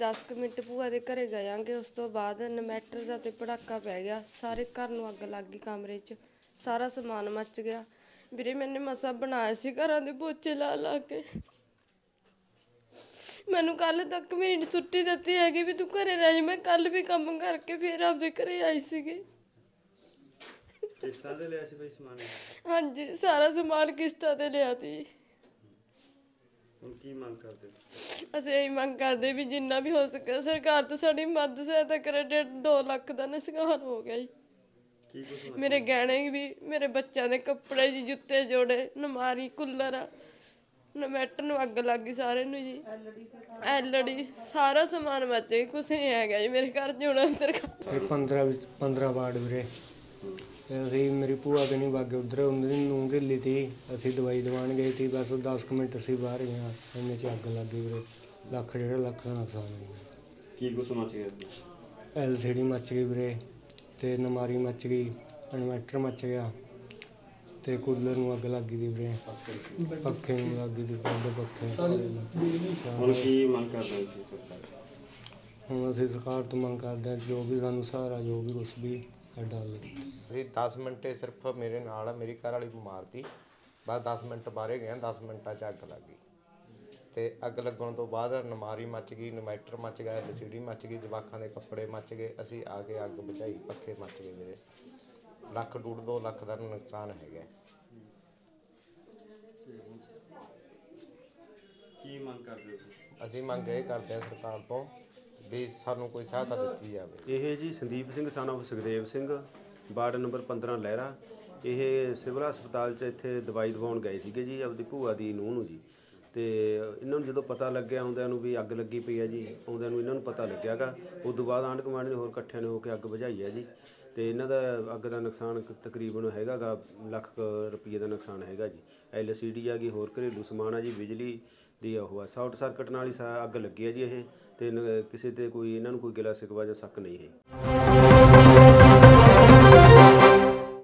10 ਕੁ ਮਿੰਟ ਭੂਆ ਦੇ ਘਰੇ ਗਏ। ਉਸ ਤੋਂ ਬਾਅਦ ਇਨਵੈਟਰ ਦਾ ਤੇ ਪੜਾਕਾ ਪੈ ਗਿਆ, ਸਾਰੇ ਘਰ ਨੂੰ ਅੱਗ ਲੱਗ ਗਈ, ਕਮਰੇ 'ਚ ਸਾਰਾ ਸਮਾਨ ਮੱਚ ਗਿਆ। ਵੀਰੇ ਮੈंने ਮਸਾ ਬਣਾਇਆ ਸੀ ਘਰਾਂ ਦੇ ਪੋਚੇ ਲਾ ਲਾ ਕੇ। ਮੈਨੂੰ ਕੱਲ ਤੱਕ ਮੇਰੀ ਛੁੱਟੀ ਦਿੱਤੀ ਹੈਗੀ ਵੀ ਤੂੰ ਘਰੇ ਰਹਿ ਜਾ। ਮੈਂ ਕੱਲ ਵੀ ਕੰਮ ਕਰਕੇ ਫਿਰ ਆਪਦੇ ਘਰੇ ਆਈ ਸੀਗੀ। किस्तां ते लिया सी भाई समान? हाँ जी, सारा समान किस्तां ते लिया ती। ਹੁਣ ਕੀ ਮੰਗ ਕਰਦੇ? ਅਸੀਂ ਇਹੀ ਮੰਗ ਕਰਦੇ ਵੀ ਜਿੰਨਾ ਵੀ ਹੋ ਸਕੇ ਸਰਕਾਰ ਤੋਂ ਸਾਡੀ ਮਦਦ ਸਹਾਇਤਾ ਕਰੇ। 2 ਲੱਖ ਦਾ ਨੁਕਸਾਨ ਹੋ ਗਿਆ ਜੀ। ਕੀ ਕੁਛ ਮੇਰੇ ਗਹਿਣੇ ਵੀ, ਮੇਰੇ ਬੱਚਿਆਂ ਦੇ ਕੱਪੜੇ ਜੀ, ਜੁੱਤੇ ਜੋੜੇ, ਨਮਾਰੀ, ਕੂਲਰ, ਇਨਵੈਟਰ ਨੂੰ ਅੱਗ ਲੱਗ ਗਈ ਸਾਰੇ ਨੂੰ ਜੀ। ਐਲਡੀ ਸਾਰਾ ਸਮਾਨ ਮੱਚ ਗਿਆ, ਕੁਛ ਨਹੀਂ ਹੈਗਾ ਜੀ ਮੇਰੇ ਘਰ 'ਚ ਹੁਣ ਅੰਦਰ। 15 ਵਾਰਡ ਵੀਰੇ ਅਸੀਂ ਮੇਰੀ ਭੂਆ ਦੇ ਨਹੀਂ ਵਾਗੇ ਉੱਧਰ ਉਹਦੀ ਨੂੰ ਢਿੱਲੀ ਤੀ। ਅਸੀਂ ਦਵਾਈ ਦਿਵਾਉਣ ਗਏ ਸੀ, ਬਸ 10 ਕੁ ਮਿੰਟ ਅਸੀਂ ਬਾਹਰ ਗਏ ਹਾਂ, ਇੰਨੇ 'ਚ ਅੱਗ ਲੱਗ ਗਈ ਵੀਰੇ। 1.5 ਲੱਖ ਦਾ ਨੁਕਸਾਨ ਹੋ ਗਿਆ। ਕੀ ਕੁਛ ਮੱਚ ਗਿਆ? LCD ਮੱਚ ਗਈ ਵੀਰੇ, ਤੇ ਨਮਾਰੀ ਮੱਚ ਗਈ, ਇਨਵੈਟਰ ਮੱਚ ਗਿਆ, ਤੇ ਕੂਲਰ ਨੂੰ ਅੱਗ ਲੱਗ ਗਈ ਵੀਰੇ, ਪੱਖੇ ਨੂੰ ਲੱਗ ਗਈ, ਵੱਡੇ ਪੱਖੇ। ਹੁਣ ਕੀ ਮੰਗ ਕਰਦੇ ਹੋ ਸਰਕਾਰ? ਹੁਣ ਅਸੀਂ ਸਰਕਾਰ ਤੋਂ ਮੰਗ ਕਰਦੇ ਹਾਂ ਜੋ ਵੀ ਸਾਨੂੰ ਸਹਾਰਾ, ਜੋ ਵੀ ਕੁਛ ਵੀ ਸਾਡਾ ਹੱਲ ਕੀਤਾ। ਅਸੀਂ 10 ਮਿੰਟ ਸਿਰਫ ਮੇਰੇ ਨਾਲ ਮੇਰੀ ਘਰ ਵਾਲੀ ਬਿਮਾਰ ਸੀ, ਬਸ 10 ਮਿੰਟ ਬਾਹਰੇ ਗਏ, 10 ਮਿੰਟਾਂ 'ਚ ਅੱਗ ਲੱਗ ਗਈ। ਤੇ ਅੱਗ ਲੱਗਣ ਤੋਂ ਬਾਅਦ ਨਮਾਰੀ ਮੱਚ ਗਈ, ਇਨਵੈਟਰ ਮੱਚ ਗਿਆ, LCD ਮੱਚ ਗਈ, ਜਵਾਕਾਂ ਦੇ ਕੱਪੜੇ ਮੱਚ ਗਏ। ਅਸੀਂ ਆ ਕੇ ਅੱਗ ਬੁਝਾਈ, ਪੱਖੇ ਮੱਚ ਗਏ ਵੀਰੇ। 1.5 ਤੋਂ 2 ਲੱਖ ਦਾ ਨੁਕਸਾਨ ਹੈਗਾ। ਕੀ ਮੰਗ ਕਰਦੇ ਹੋ? ਅਸੀਂ ਮੰਗ ਇਹ ਕਰਦੇ ਹਾਂ ਸਰਕਾਰ ਤੋਂ ਵੀ ਸਾਨੂੰ ਕੋਈ ਸਹਾਇਤਾ ਦਿੱਤੀ ਜਾਵੇ। ਇਹ ਜੀ Sandeep Singh son of Sukhdev Singh, ward number 15 Lehra. ਇਹ ਸਿਵਲ ਹਸਪਤਾਲ 'ਚ ਇੱਥੇ ਦਵਾਈ ਦਿਵਾਉਣ ਗਏ ਸੀਗੇ ਜੀ ਆਪਦੀ ਭੂਆ ਦੀ ਨੂੰਹ ਨੂੰ ਜੀ। ਤੇ ਇਹਨਾਂ ਨੂੰ ਜਦੋਂ ਪਤਾ ਲੱਗਿਆ ਆਉਂਦਿਆਂ ਨੂੰ ਵੀ ਅੱਗ ਲੱਗੀ ਪਈ ਹੈ ਜੀ, ਆਉਂਦਿਆਂ ਨੂੰ ਇਹਨਾਂ ਨੂੰ ਪਤਾ ਲੱਗਿਆ ਗਾ। ਉਸ ਤੋਂ ਬਾਅਦ ਆਂਢ ਗੁਆਂਢ ਨੇ ਹੋਰ ਇਕੱਠਿਆਂ ਨੇ ਹੋ ਕੇ ਅੱਗ ਬੁਝਾਈ ਹੈ ਜੀ। ਤੇ ਇਹਨਾਂ ਦਾ ਅੱਗ ਦਾ ਨੁਕਸਾਨ ਤਕਰੀਬਨ ਹੈਗਾ ਗਾ ਲੱਖ ਰੁਪਏ ਦਾ ਨੁਕਸਾਨ ਹੈਗਾ ਜੀ। LCD ਆ ਗਈ, ਹੋਰ ਘਰੇਲੂ ਸਮਾਨ ਆ ਜੀ, ਬਿਜਲੀ ਦੀ ਉਹ ਆ। ਸ਼ਾਰਟ ਸਰਕਟ ਨਾਲ ਹੀ ਅੱਗ ਲੱਗੀ ਹੈ ਜੀ ਇਹ। ਤੇ ਕਿਸੇ ਤੇ ਕੋਈ ਇਹਨਾਂ ਨੂੰ ਕੋਈ ਗਿਲਾ ਸ਼ਿਕਵਾ ਜਾਂ ਸ਼ੱਕ ਨਹੀਂ ਹੈ।